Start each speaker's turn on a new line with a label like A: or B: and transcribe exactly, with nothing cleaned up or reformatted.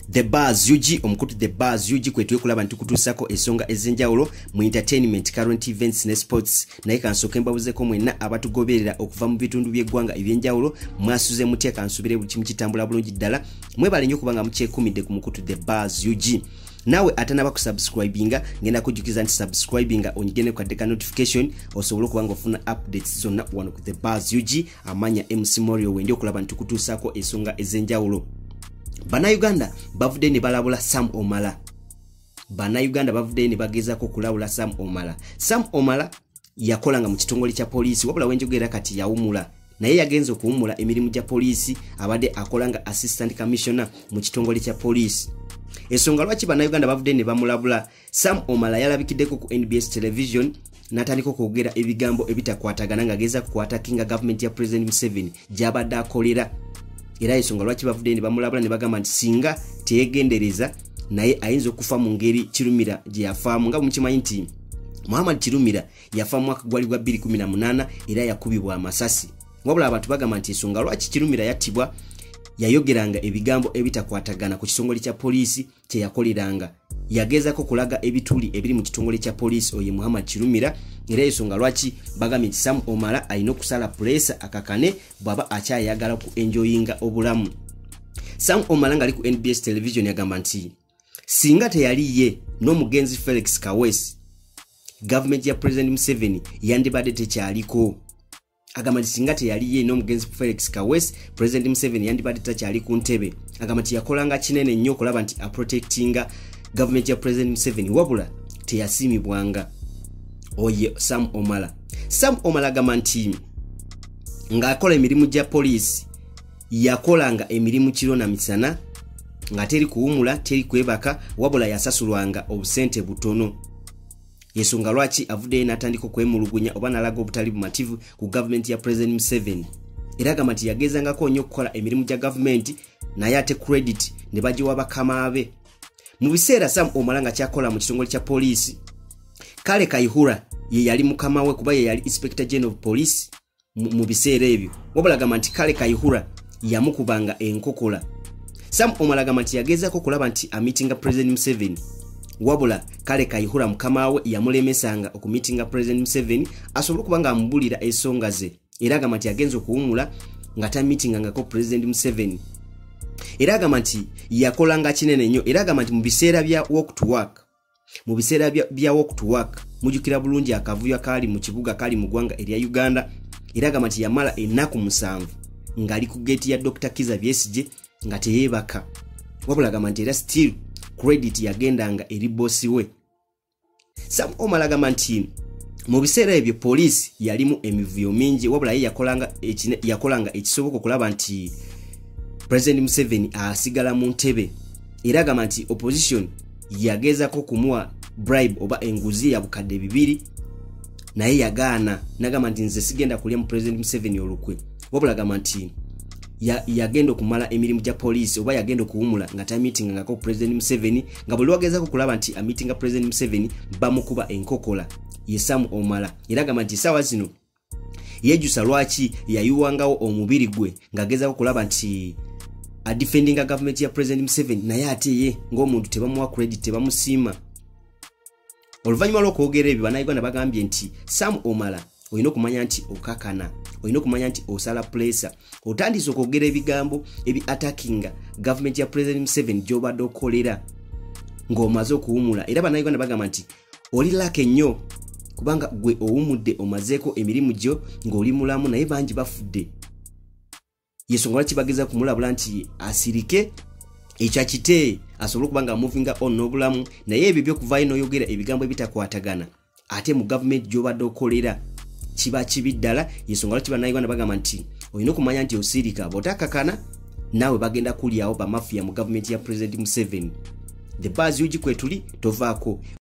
A: The Buzz U G omukutu The Buzz U G kwe tukulaba ntukutusako esonga ezenjawulo mu entertainment, current events ne sports. Naye kansoke mbabuzeko mwenna abatugoberera okuva mu bitundu by'eggwanga ebyenjawulo mwasuze mutya kansubire buli kimu kitambula bulungi ddala. Mwebale nnyo kubanga mukyekumidde ku mukutu The Buzz U G. Nawe atanaba kusubscribinga ngenda kujukiza nti subscribinga onyigene kwa deka notification osobola kubanga ofuna updates zonna wano ku The Buzz U G. Amanya M C Morio wendi okulaba ntukutusako esonga ezenjawulo. Bana Uganda bavude ne balabula Sam Omala. Bana Uganda bavude ne bagezako kulabula Sam Omala. Sam Omala yakolanga mu kitongole kya poliisi wabula wenjogera kati yawumula. Naye yagenze okuwumula emirimu gya poliisi abadde akolanga assistant commissioner mu kitongole kya poliisi. Esonga lwaki bana Uganda bavude ne bamulabula Sam Omala yalabikiddeko ku N B S television natandika okwogera ebigambo ebitakwatagana nga ageza kukwata kinga government ya President Museveni gy'abadde akolera. Era esonga lwaki bavude ne bamulabula ne bagamba nti singa teyegendereza naye ayinza okufa mu ngeri Kirumira gye yafaamu. Nga mukimanyi nti Muhammad Kirumira yafa mu mwaka gwali gwa bbiri kumi na munaana era yakubibwa amasasi. Wabula abantu bagamba nti esonga lwaki Kirumira yattibwa yayogeranga ebigambo ebitakwatagana ku kitongole kya poliisi kye yakoleranga. Yagezako kulaga ebituli ebiri mu kitongole kya poliisi oye Muhammad Kirumira. Era esonga lwaki bagambye nti Sam Omala alina okusala presa akakane bwaba akyayagala ku enjoyinga obulamu. Sam Omala nga ali ku N B S television yagamba nti singa teyali ye n'omugenzi Felix Kaweesi government ya President Museveni yandibadde tekyaliko. Agamba nti singa teyali ye n'omugenzi Felix Kaweesi President Museveni yandibadde takyali ku ntebe. Agamba nti yakolanga kinene nnyo okulaba nti aprotectinga government ya President Museveni wabula teyasimibwanga oye Sam Omala. Sam Omala agamba nti ng'akola emirimu gya poliisi yakolanga emirimu kiro na misana nga teri kuwumula teri kwebaka wabula yasasulwanga obusente butono. Yesonga lwaki avudde n'atandika okwemulugunya oba n'alaga obutali bumativu ku government ya President Museveni. Era agamba nti yagezangako nnyo okukola emirimu gya government naye ate credit ne bagiwa bakama be. Mu biseera Sam Omala nga kyakola mu kitongole kya poliisi Kale Kayihura ye yali mukama we kuba ye yali Inspector General of Police mu biseera ebyo. Wabula agamba nti Kale Kayihura yamukubanga enkokola. Sam Omala agamba nti yagezako kulaba nti amitinga President Museveni wabula Kale Kayihura mukama we yamulemesanga okumitinga President Museveni asobole kubanga amubulira esonga ze. Era agamba nti yagenze okuwumula nga tamitinga ngako President Museveni. Era agamba nti yakolanga kinene nnyo. Era agamba nti mu biseera bya walk to work mu biseera bya, bya walk to work mujukira bulungi akavuyo kali mu kibuga kali mu ggwanga erya Uganda. Era agamba nti yamala ennaku musanvu ngali ku gate ya Doctor Kiza Besigye nga teyebaka. Wabula agamba nti era still credit yagendanga eri bosi we. Sam Omala agamba nti mu biseera ebyo poliisi yalimu emivuyo mingi wabula ye yakolanga ekine, yakolanga ekisoboka okulaba nti President Museveni asigala mu ntebe. Era agamba nti opposition yagezako kumuwa bribe oba enguzi ya bukadde bibiri naye yagaana. Nagamba nti nze sigenda kulya mu President Museveni olukwe. Wabula agamba nti ya, yagenda okumala emirimu gya poliisi oba yagenda okuwumula nga tamitinga ngako President Museveni nga buli wagezako kulaba nti amitinga President Museveni bamukuba enkokola ye Sam Omala. Era agamba nti sawa zino yejusa lwaki yayuwangawo omubiri gwe nga agezako kulaba nti a defending a government ya President Museveni naye ate ye ng'omuntu tebamuwa credit tebamusiima. Oluvannyuma lw'okwogera ebyo bana Uganda bagambye nti Sam Omala olina okumanya nti okakana, olina okumanya nti osala pressure, otandise okwogera ebigambo ebi attackinga government ya President Museveni gy'obadde okolera ng'omaze okuwumula. Era bana Uganda bagamba nti oli lake nnyo kubanga gwe owumudde omazeeko emirimu gyo ng'oli mulamu naye bangi bafudde. Yesonga lwaki bageza kumulabula nti asirike ekya kite asobole kubanga movinga on n'obulamu naye ebyo byokuva ino oyogera ebigambo ebitakwatagana ate mu government gy'obadde okolera kiba kibi ddala. Yesonga lwaki bana Uganda bagamba nti olina okumanya nti osirika bw'otakakana naawe bagenda kulyawo bamafiya mu government ya President Museveni. The Buzz U G kwe tuli tovaako.